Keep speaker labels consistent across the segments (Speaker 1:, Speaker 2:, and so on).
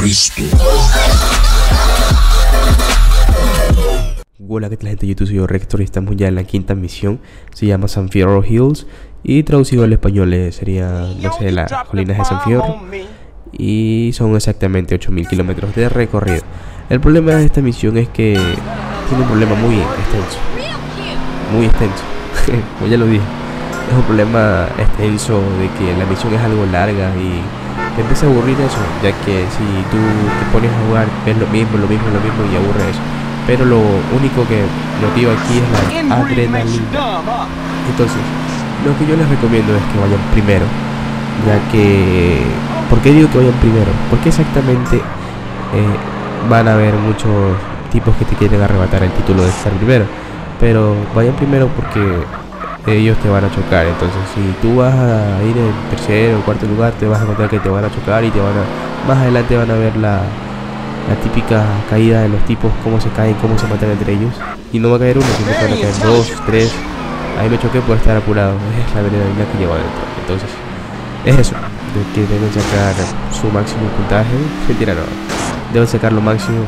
Speaker 1: Cristo.
Speaker 2: Hola, ¿qué tal, gente de YouTube? Soy yo, Rector, y estamos ya en la quinta misión. Se llama San Fierro Hills y traducido al español sería, no sé, las colinas de San Fierro. Y son exactamente 8000 kilómetros de recorrido. El problema de esta misión es que tiene un problema muy extenso. Muy extenso. Como ya lo dije, es un problema extenso de que la misión es algo larga y te empieza a aburrir eso, ya que si tú te pones a jugar ves lo mismo y aburre eso. Pero lo único que motiva aquí es la adrenalina. Entonces, lo que yo les recomiendo es que vayan primero, ya que... ¿Por qué digo que vayan primero? Porque exactamente van a haber muchos tipos que te quieren arrebatar el título de estar primero. Pero vayan primero porque ellos te van a chocar. Entonces, si tú vas a ir en tercero o cuarto lugar, te vas a encontrar que te van a chocar y te van a... Más adelante van a ver la típica caída de los tipos, cómo se caen, cómo se matan entre ellos. Y no va a caer uno, sino que van a caer dos, tres. Ahí me choqué por estar apurado. Es la adrenalina que llevo adentro. Entonces, es eso, de que deben sacar su máximo puntaje. Mentira, no, deben sacar lo máximo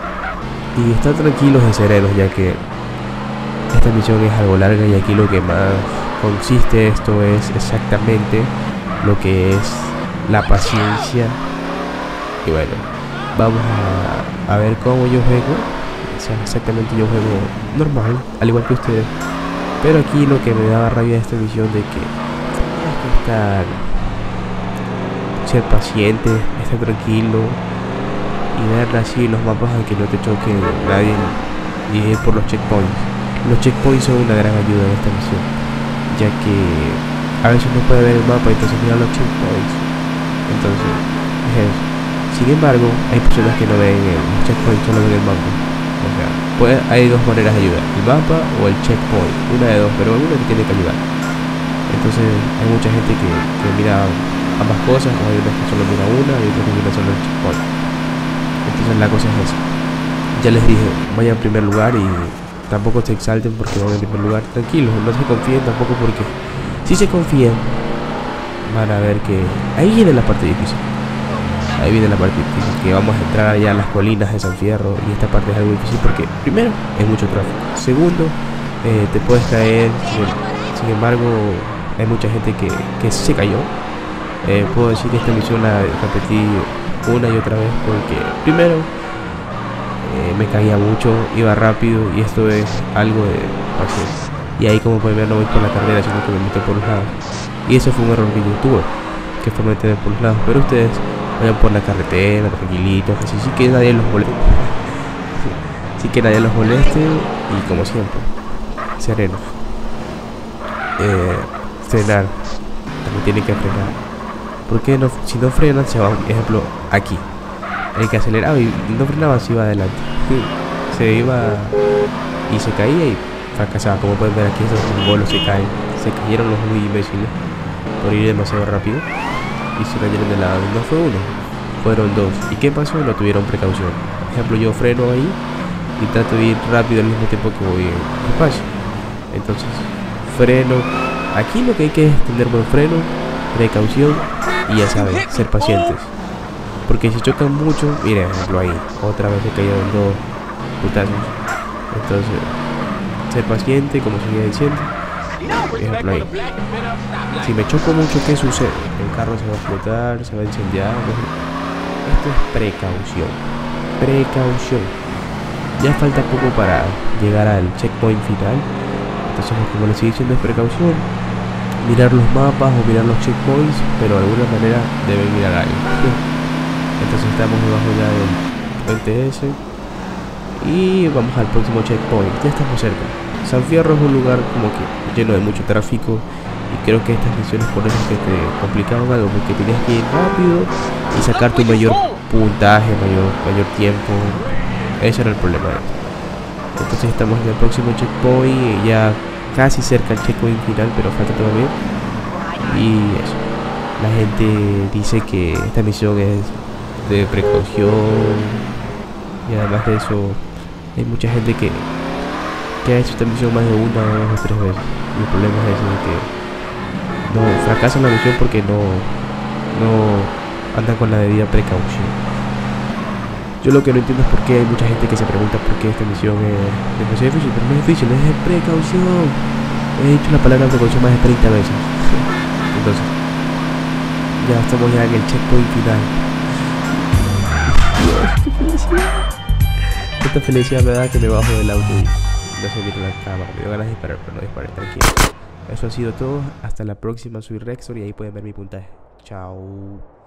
Speaker 2: y estar tranquilos y serenos, ya que esta misión es algo larga y aquí lo que más consiste esto es exactamente lo que es la paciencia. Y bueno, vamos a ver cómo yo juego. O sea, exactamente yo juego normal, al igual que ustedes. Pero aquí lo que me daba rabia de esta misión de que tienes que estar, ser paciente, estar tranquilo y ver así los mapas a que no te choque nadie y ir por los checkpoints. Los checkpoints son una gran ayuda en esta misión, ya que a veces no puede ver el mapa, entonces mira los checkpoints. Entonces es eso. Sin embargo, hay personas que no ven el checkpoint, solo ven el mapa. O sea, hay dos maneras de ayudar: el mapa o el checkpoint. Una de dos, pero alguna te tiene que ayudar. Entonces hay mucha gente que mira ambas cosas, o hay unas que solo mira una y otras que mira solo el checkpoint. Entonces la cosa es esa. Ya les dije, vayan en primer lugar y tampoco se exalten porque van en primer lugar. Tranquilos, no se confíen tampoco, porque si se confían van a ver que ahí viene la parte difícil. Ahí viene la parte difícil, que vamos a entrar allá a las colinas de San Fierro, y esta parte es algo difícil porque primero es mucho tráfico, segundo te puedes caer. Sin embargo, hay mucha gente que se cayó. Puedo decir que esta misión la repetí una y otra vez porque primero me caía mucho, iba rápido, y esto es algo de paciencia. Y ahí, como pueden ver, no voy por la carrera, sino que me meto por los lados, y eso fue un error que yo tuve, que fue meter por los lados. Pero ustedes vayan por la carretera tranquilitos, así, sí que nadie los moleste. Sí que nadie los moleste, y como siempre, serenos. Frenar, también tienen que frenar, porque no, si no frenan se va. Ejemplo, aquí el que aceleraba y no frenaba se iba adelante, se iba y se caía y fracasaba. Como pueden ver aquí, esos bolos se cayeron los muy imbéciles por ir demasiado rápido y se cayeron de lado. No fue uno, fueron dos. ¿Y qué pasó? No tuvieron precaución. Por ejemplo, yo freno ahí y trato de ir rápido al mismo tiempo que voy despacio. Entonces freno. Aquí lo que hay que es tener buen freno, precaución y, ya saben, ser pacientes. Porque si chocan mucho, miren, ejemplo ahí, otra vez se cayeron dos putazos. Entonces, ser paciente, como seguía diciendo. Ejemplo ahí, si me choco mucho, ¿qué sucede? El carro se va a explotar, se va a incendiar. Esto es precaución. Precaución. Ya falta poco para llegar al checkpoint final. Entonces, como les estoy diciendo, es precaución. Mirar los mapas o mirar los checkpoints, pero de alguna manera deben mirar algo. Entonces estamos debajo ya del TS y vamos al próximo checkpoint. Ya estamos cerca. San Fierro es un lugar como que lleno de mucho tráfico, y creo que estas misiones por eso que te complicaban algo, porque tenías que ir rápido y sacar tu mayor puntaje, mayor tiempo. Ese era el problema. Entonces estamos en el próximo checkpoint, ya casi cerca al checkpoint final, pero falta todavía. Y eso, la gente dice que esta misión es de precaución, y además de eso hay mucha gente que ha hecho esta misión más de una, dos o tres veces. Y el problema es ese, de que no fracasan la misión porque no andan con la debida precaución. Yo lo que no entiendo es por qué hay mucha gente que se pregunta por qué esta misión es demasiado difícil, pero no es difícil, es de precaución. He dicho la palabra precaución más de 30 veces. Entonces, ya estamos ya en el checkpoint final. Dios, qué felicidad. Esta felicidad me da que me bajo del auto y no se miro la cámara. Me dio ganas de disparar, pero no disparé, tranquilo. Eso ha sido todo. Hasta la próxima. Soy Rexor y ahí pueden ver mi puntaje. Chao.